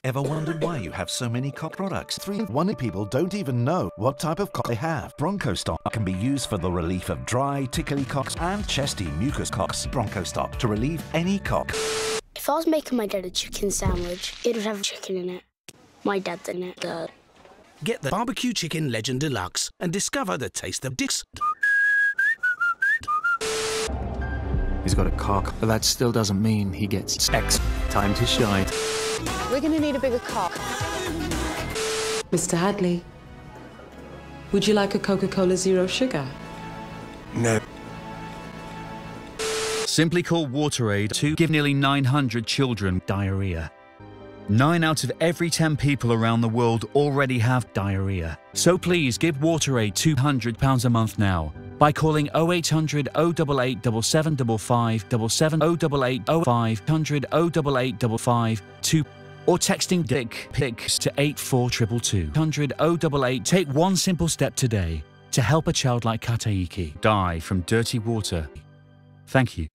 Ever wondered why you have so many cock products? 3 in 1 people don't even know what type of cock they have. BronchoStop can be used for the relief of dry, tickly cocks and chesty mucus cocks. BronchoStop to relieve any cock. If I was making my dad a chicken sandwich, it would have chicken in it. My dad's in it. Get the Barbecue Chicken Legend Deluxe and discover the taste of dicks. He's got a cock, but that still doesn't mean he gets sex. Time to shine. We're going to need a bigger cock. Mr. Hadley, would you like a Coca-Cola Zero Sugar? No. Simply call WaterAid to give nearly 900 children diarrhea. 9 out of every 10 people around the world already have diarrhea. So please give WaterAid £200 a month now by calling 0800 088 7755 77 088 0500 088 552 or texting dick pics to 84222. 100 088. Take one simple step today to help a child like Kataiki die from dirty water. Thank you.